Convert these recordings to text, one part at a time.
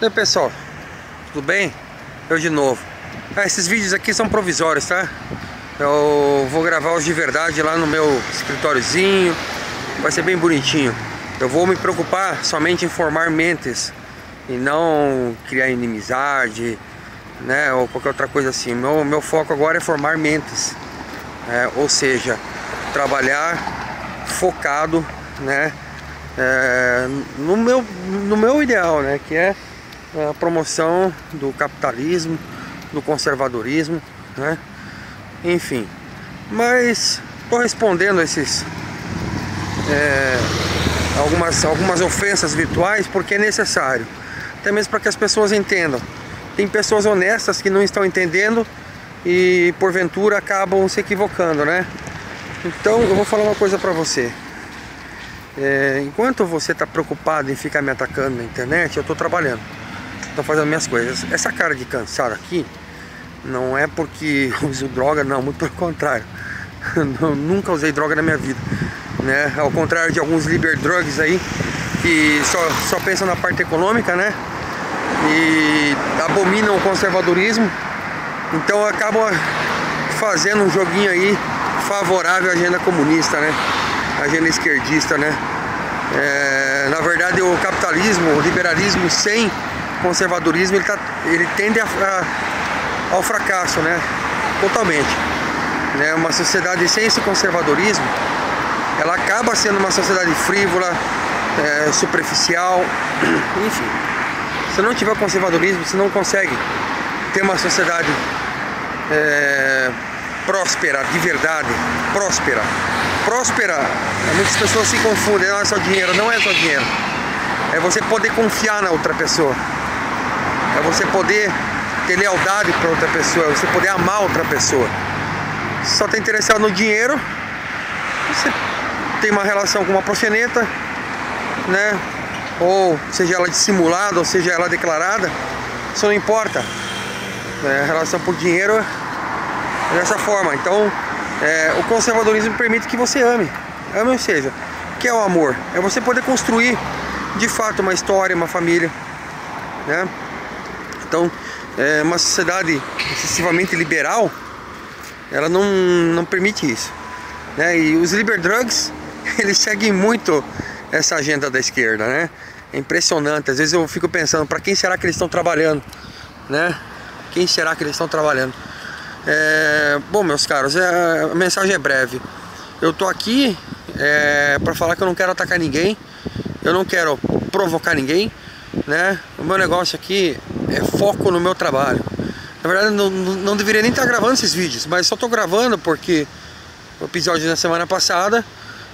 E aí, pessoal, tudo bem? Eu de novo. Esses vídeos aqui são provisórios, tá? Eu vou gravar os de verdade lá no meu escritóriozinho. Vai ser bem bonitinho. Eu vou me preocupar somente em formar mentes e não criar inimizade, né? Ou qualquer outra coisa assim. Meu foco agora é formar mentes, ou seja, trabalhar focado, né? No meu ideal, né? Que é a promoção do capitalismo, do conservadorismo, né? Enfim, mas estou respondendo esses algumas ofensas virtuais porque é necessário, até mesmo para que as pessoas entendam. Tem pessoas honestas que não estão entendendo e porventura acabam se equivocando, né? Então eu vou falar uma coisa para você. Enquanto você está preocupado em ficar me atacando na internet, eu estou trabalhando, estou fazendo minhas coisas. Essa cara de cansado aqui não é porque eu uso droga, não, muito pelo contrário. Eu nunca usei droga na minha vida, né? Ao contrário de alguns liber drugs aí que só pensam na parte econômica, né? E abominam o conservadorismo. Então acabam fazendo um joguinho aí favorável à agenda comunista, né? Agenda esquerdista, né? Na verdade, o capitalismo, o liberalismo sem conservadorismo, ele tende ao fracasso, né? Totalmente, né? Uma sociedade sem esse conservadorismo, ela acaba sendo uma sociedade frívola, superficial, enfim. Se não tiver conservadorismo, você não consegue ter uma sociedade próspera, de verdade, próspera. Próspera, muitas pessoas se confundem, não é só dinheiro, não é só dinheiro. É você poder confiar na outra pessoa. É você poder ter lealdade para outra pessoa, é você poder amar outra pessoa. Se só está interessado no dinheiro, você tem uma relação com uma proxeneta, né? Ou seja ela dissimulada, ou seja ela declarada, isso não importa. A relação por dinheiro é dessa forma. Então o conservadorismo permite que você ame, ou seja, o que é o amor? É você poder construir de fato uma história, uma família, né? Então, uma sociedade excessivamente liberal, ela não permite isso, né? E os liber drugs, eles seguem muito essa agenda da esquerda, né? É impressionante, às vezes eu fico pensando, para quem será que eles estão trabalhando, né? Quem será que eles estão trabalhando? Bom, meus caros, a mensagem é breve. Eu tô aqui para falar que eu não quero atacar ninguém, eu não quero provocar ninguém, né? O meu negócio aqui é foco no meu trabalho. Na verdade, não deveria nem estar gravando esses vídeos, mas só tô gravando porque o episódio da semana passada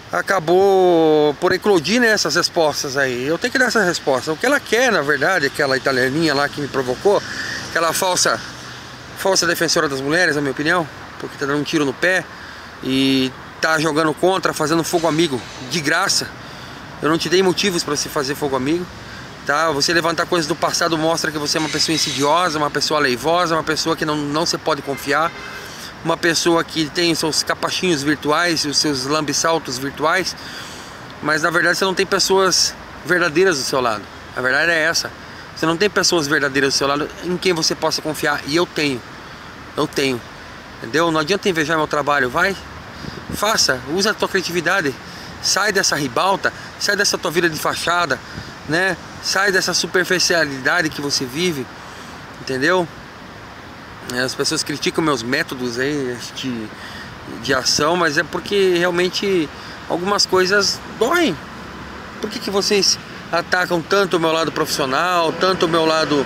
acabou por eclodir, né, essas respostas aí. Eu tenho que dar essa resposta. O que ela quer, na verdade, aquela italianinha lá que me provocou, aquela falsa defensora das mulheres, na minha opinião, porque tá dando um tiro no pé e tá jogando contra, fazendo fogo amigo de graça. Eu não te dei motivos para você fazer fogo amigo, tá? Você levantar coisas do passado mostra que você é uma pessoa insidiosa, uma pessoa leivosa, uma pessoa que não se pode confiar, uma pessoa que tem os seus capachinhos virtuais, os seus lambisaltos virtuais, mas na verdade você não tem pessoas verdadeiras do seu lado. A verdade é essa. Você não tem pessoas verdadeiras do seu lado em quem você possa confiar. E eu tenho, entendeu? Não adianta invejar meu trabalho. Vai, faça, usa a tua criatividade. Sai dessa ribalta, sai dessa tua vida de fachada, né? Sai dessa superficialidade que você vive, entendeu? As pessoas criticam meus métodos aí de ação, mas é porque realmente algumas coisas doem. Por que vocês atacam tanto o meu lado profissional, tanto o meu lado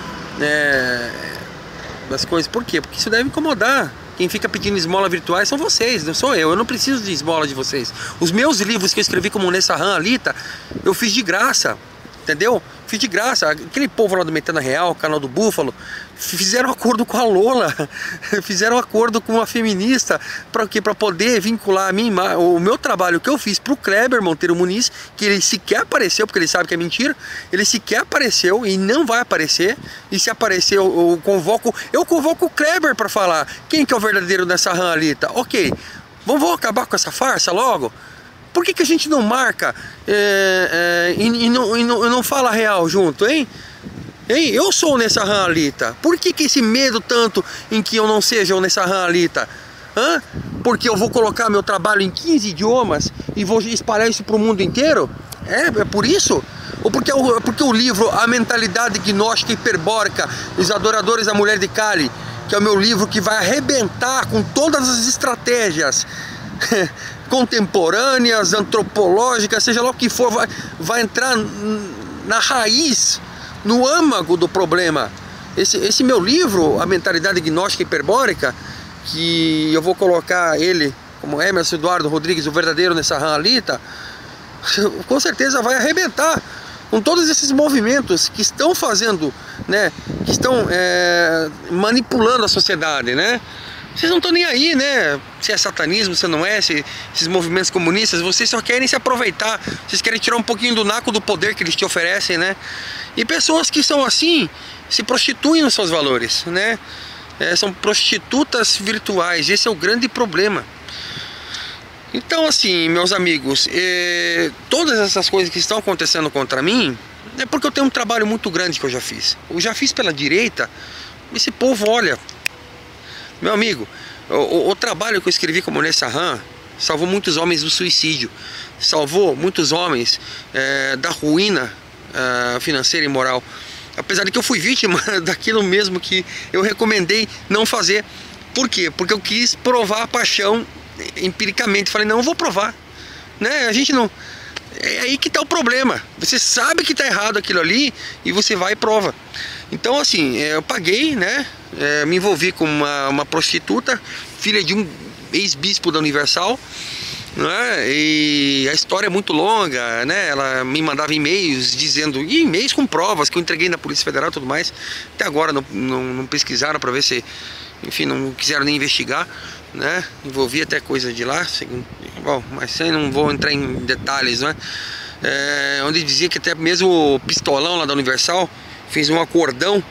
das coisas? Por quê? Porque isso deve incomodar. Quem fica pedindo esmola virtuais são vocês, não sou eu. Eu não preciso de esmola de vocês. Os meus livros que eu escrevi como Nessa Ram Alita, eu fiz de graça, entendeu? Fiz de graça. Aquele povo lá do Metana Real, canal do Búfalo, fizeram acordo com a Lola, fizeram acordo com uma feminista para quê? Para poder vincular a mim, o meu trabalho que eu fiz para o Kleber Monteiro Muniz, que ele sequer apareceu, porque ele sabe que é mentira, ele sequer apareceu e não vai aparecer. E se aparecer eu convoco o Kleber para falar quem que é o verdadeiro dessa Ram Alita. Ok, vamos acabar com essa farsa logo? Por que a gente não marca e não fala real junto, hein? Hein? Eu sou o Nessa Alita. Por que esse medo tanto em que eu não seja o Nessa Alita? Hã? Porque eu vou colocar meu trabalho em 15 idiomas e vou espalhar isso para o mundo inteiro? É por isso? Ou porque o livro A Mentalidade Gnóstica Hiperbórica, Os Adoradores da Mulher de Kali, que é o meu livro que vai arrebentar com todas as estratégias contemporâneas, antropológicas, seja lá o que for, vai entrar na raiz, no âmago do problema. Esse meu livro, A Mentalidade Gnóstica Hiperbórica, que eu vou colocar ele como Emerson Eduardo Rodrigues, o verdadeiro Nessa Alita, com certeza vai arrebentar com todos esses movimentos que estão fazendo, né, que estão manipulando a sociedade, né? Vocês não estão nem aí, né? Se é satanismo, se não é, esses movimentos comunistas, vocês só querem se aproveitar, vocês querem tirar um pouquinho do naco do poder que eles te oferecem, né? E pessoas que são assim, se prostituem nos seus valores, né? São prostitutas virtuais, esse é o grande problema. Então, assim, meus amigos, todas essas coisas que estão acontecendo contra mim é porque eu tenho um trabalho muito grande que eu já fiz. Eu já fiz pela direita, esse povo, olha, meu amigo, o trabalho que eu escrevi como Nessa Ram salvou muitos homens do suicídio, salvou muitos homens da ruína financeira e moral. Apesar de que eu fui vítima daquilo mesmo que eu recomendei não fazer. Por quê? Porque eu quis provar a paixão empiricamente. Falei, não, eu vou provar, né? A gente não... É aí que está o problema. Você sabe que está errado aquilo ali e você vai e prova. Então, assim, eu paguei, né? Me envolvi com uma prostituta, filha de um ex-bispo da Universal, né? E a história é muito longa, né? Ela me mandava e-mails dizendo, e e-mails com provas que eu entreguei na Polícia Federal e tudo mais. Até agora não pesquisaram para ver se, enfim, não quiseram nem investigar, né? Envolvi até coisa de lá, bom, mas aí não vou entrar em detalhes, né? Onde dizia que até mesmo o pistolão lá da Universal fez um acordão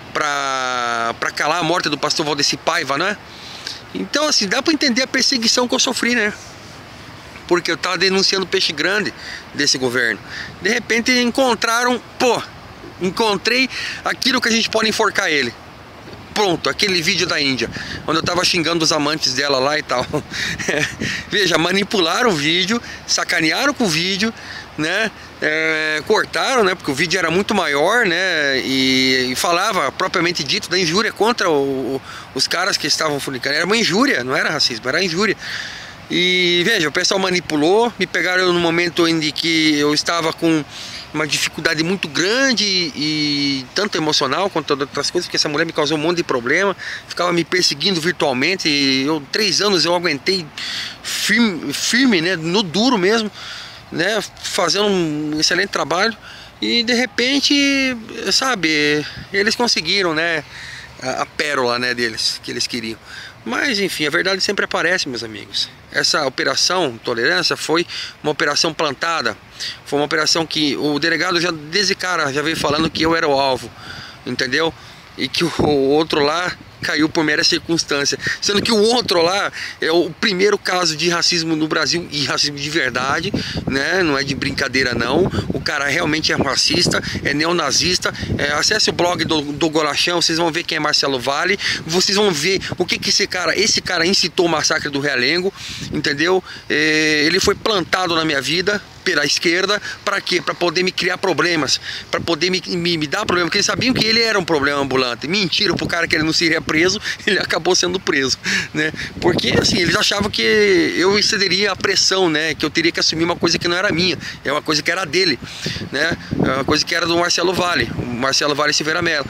para calar a morte do pastor Valdeci Paiva, né? Então, assim, dá para entender a perseguição que eu sofri, né? Porque eu estava denunciando peixe grande desse governo. De repente encontraram, encontrei aquilo que a gente pode enforcar ele. Pronto, aquele vídeo da Índia, onde eu tava xingando os amantes dela lá e tal. Veja, manipularam o vídeo, sacanearam com o vídeo, né? Cortaram, né? Porque o vídeo era muito maior, né? E falava, propriamente dito, da injúria contra os caras que estavam fornicando. Era uma injúria, não era racismo, era injúria. E veja, o pessoal manipulou, me pegaram no momento em que eu estava com uma dificuldade muito grande e tanto emocional quanto outras coisas, porque essa mulher me causou um monte de problema, ficava me perseguindo virtualmente, e 3 anos eu aguentei firme, né, no duro mesmo, né, fazendo um excelente trabalho, e de repente, sabe, eles conseguiram, né, a pérola, né, deles, que eles queriam. Mas enfim, a verdade sempre aparece, meus amigos. Essa operação Tolerância foi uma operação plantada. Foi uma operação que o delegado já desde cara já veio falando que eu era o alvo, entendeu? E que o outro lá caiu por mera circunstância, sendo que o outro lá é o primeiro caso de racismo no Brasil, e racismo de verdade, né? Não é de brincadeira não. O cara realmente é racista, é neonazista. Acesse o blog do Golachão, vocês vão ver quem é Marcelo Valle, vocês vão ver o que esse cara incitou o massacre do Realengo, entendeu? Ele foi plantado na minha vida pela esquerda, para quê? Para poder me criar problemas, para poder me dar problema, porque eles sabiam que ele era um problema ambulante. Mentiram pro cara que ele não seria preso, ele acabou sendo preso, né? Porque assim, eles achavam que eu excederia a pressão, né? Que eu teria que assumir uma coisa que não era minha, é uma coisa que era dele, né? É uma coisa que era do Marcelo Valle, o Marcelo Valle Silveira Mello,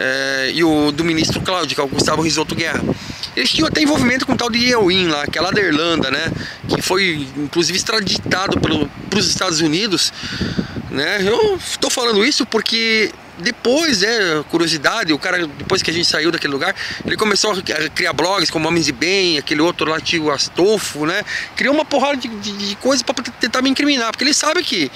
e o do ministro Cláudio, que é o Gustavo Risotto Guerra. Eles tinham até envolvimento com o tal de Ewin lá, que é lá da Irlanda, né? Que foi inclusive extraditado para os Estados Unidos, né? Eu estou falando isso porque depois, curiosidade, o cara, depois que a gente saiu daquele lugar, ele começou a criar blogs como Homens de Bem, aquele outro lá, tio Astolfo, né? Criou uma porrada de coisas para tentar me incriminar, porque ele sabe que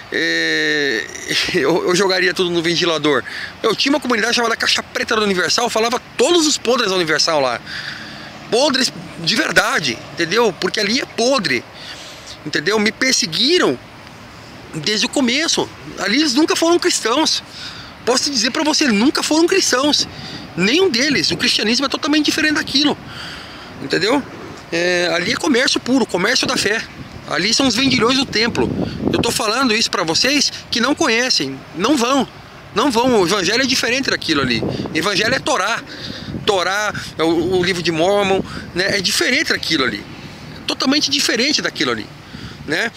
eu jogaria tudo no ventilador. Eu tinha uma comunidade chamada Caixa Preta da Universal, falava todos os podres da Universal lá. Podres de verdade, entendeu? Porque ali é podre, entendeu? Me perseguiram desde o começo. Ali eles nunca foram cristãos, posso te dizer para você, nunca foram cristãos. Nenhum deles. O cristianismo é totalmente diferente daquilo. Entendeu? Ali é comércio puro, comércio da fé. Ali são os vendilhões do templo. Eu tô falando isso para vocês que não conhecem. Não vão. Não vão. O evangelho é diferente daquilo ali. O evangelho é Torá. Torá, o livro de Mormon, né? É diferente daquilo ali. Totalmente diferente daquilo ali, né?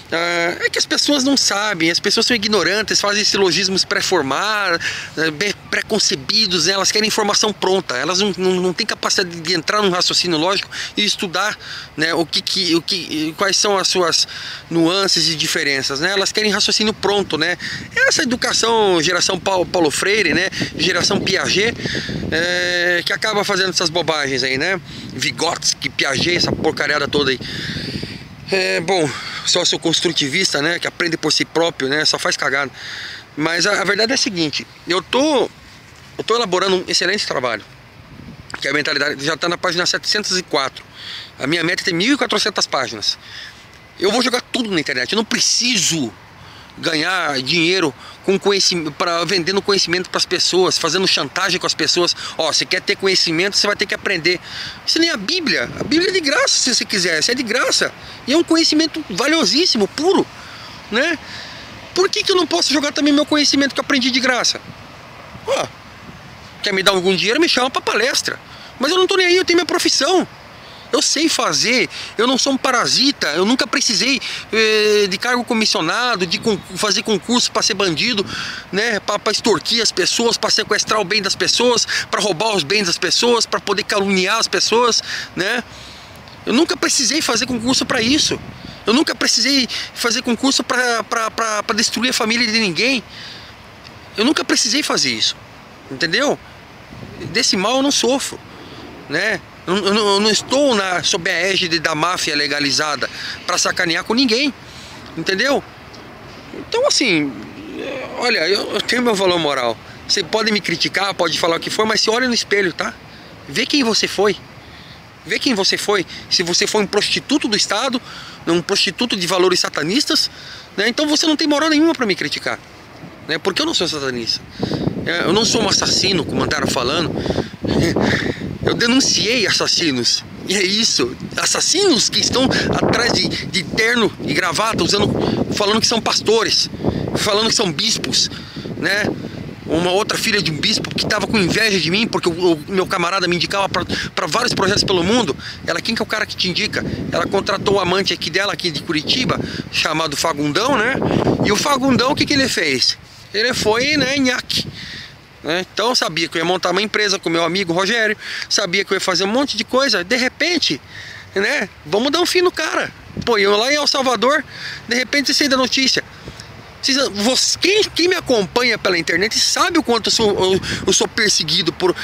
É que as pessoas não sabem, as pessoas são ignorantes, fazem silogismos pré-formados, pré-concebidos, né? Elas querem informação pronta, elas não têm capacidade de entrar num raciocínio lógico e estudar, né, quais são as suas nuances e diferenças, né? Elas querem raciocínio pronto, né? Essa educação, geração Paulo Freire, né? Geração Piaget, que acaba fazendo essas bobagens aí, né? Vygotsky, Piaget, essa porcariada toda aí. Bom, sócio construtivista, né, que aprende por si próprio, né, só faz cagada. Mas a verdade é a seguinte, eu tô elaborando um excelente trabalho, que é a mentalidade, já está na página 704. A minha meta tem 1.400 páginas. Eu vou jogar tudo na internet, eu não preciso ganhar dinheiro com conhecimento, vendendo conhecimento para as pessoas, fazendo chantagem com as pessoas. Ó, você quer ter conhecimento, você vai ter que aprender. Isso nem a Bíblia é de graça, se você quiser, isso é de graça. E é um conhecimento valiosíssimo, puro, né? Por que eu não posso jogar também meu conhecimento que eu aprendi de graça? Ó, quer me dar algum dinheiro, me chama para palestra. Mas eu não tô nem aí, eu tenho minha profissão. Eu sei fazer, eu não sou um parasita, eu nunca precisei de cargo comissionado, de fazer concurso para ser bandido, né, para extorquir as pessoas, para sequestrar o bem das pessoas, para roubar os bens das pessoas, para poder caluniar as pessoas, né? Eu nunca precisei fazer concurso para isso. Eu nunca precisei fazer concurso para destruir a família de ninguém. Eu nunca precisei fazer isso, entendeu? Desse mal eu não sofro, né? Eu não estou sob a égide da máfia legalizada para sacanear com ninguém, entendeu? Então assim, olha, eu tenho meu valor moral. Você pode me criticar, pode falar o que for, mas se olha no espelho, tá? Vê quem você foi. Vê quem você foi. Se você foi um prostituto do Estado, um prostituto de valores satanistas, né? Então você não tem moral nenhuma para me criticar, né? Porque eu não sou satanista. Eu não sou um assassino, como andaram falando. Eu denunciei assassinos. E é isso. Assassinos que estão atrás de terno e gravata, falando que são pastores, falando que são bispos, né? Uma outra filha de um bispo que estava com inveja de mim, porque o meu camarada me indicava para vários projetos pelo mundo. Quem que é o cara que te indica? Ela contratou o amante dela aqui de Curitiba, chamado Fagundão, né? E o Fagundão, o que ele fez? Ele foi, né, nhaque. Então eu sabia que eu ia montar uma empresa com meu amigo Rogério, sabia que eu ia fazer um monte de coisa, de repente, né, vamos dar um fim no cara. Pô, eu lá em El Salvador, de repente você da notícia. Quem me acompanha pela internet sabe o quanto eu sou perseguido por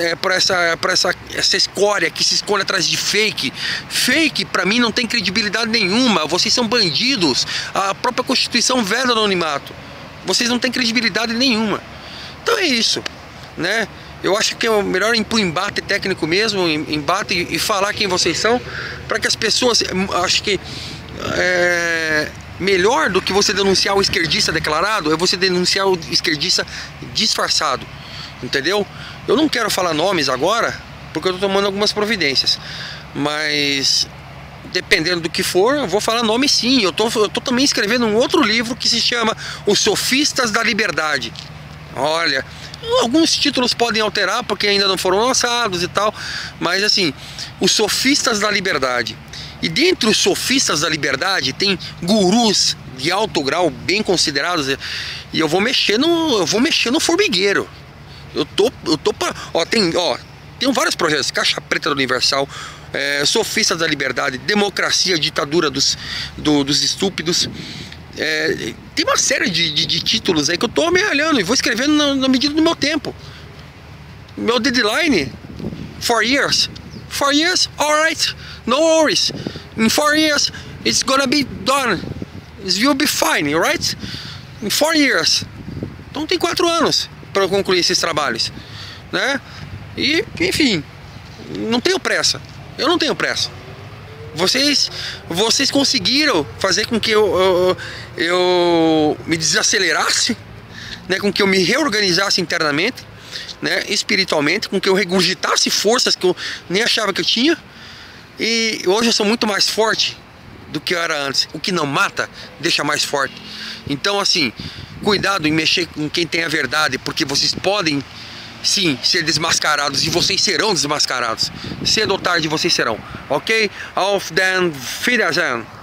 essa escória que se esconde atrás de fake. Fake pra mim não tem credibilidade nenhuma, vocês são bandidos, a própria Constituição veda o anonimato, vocês não têm credibilidade nenhuma. Então é isso, né? Eu acho que é melhor ir pro embate técnico mesmo, embate e falar quem vocês são, para que as pessoas, acho que melhor do que você denunciar o esquerdista declarado é você denunciar o esquerdista disfarçado, entendeu? Eu não quero falar nomes agora, porque eu tô tomando algumas providências, mas dependendo do que for, eu vou falar nome sim. Eu tô também escrevendo um outro livro que se chama Os Sofistas da Liberdade. Olha, alguns títulos podem alterar porque ainda não foram lançados e tal, mas assim, os sofistas da liberdade. E dentre os sofistas da liberdade tem gurus de alto grau bem considerados, e eu vou mexer no formigueiro. Tem vários projetos: Caixa Preta do Universal, Sofistas da Liberdade, Democracia, Ditadura dos Estúpidos. Tem uma série de títulos aí que eu tô amealhando e vou escrevendo na medida do meu tempo. Meu deadline, 4 years. 4 years? Alright, no worries. In 4 years, it's gonna be done. It will be fine, alright? In 4 years. Então tem 4 anos para eu concluir esses trabalhos, né? E, enfim, não tenho pressa. Eu não tenho pressa. Vocês conseguiram fazer com que eu me desacelerasse, né, com que eu me reorganizasse internamente, né, espiritualmente, com que eu regurgitasse forças que eu nem achava que eu tinha. E hoje eu sou muito mais forte do que eu era antes. O que não mata, deixa mais forte. Então assim, cuidado em mexer com quem tem a verdade, porque vocês podem sim ser desmascarados, e vocês serão desmascarados. Cedo ou tarde vocês serão. Ok? Auf den Wiedersehen.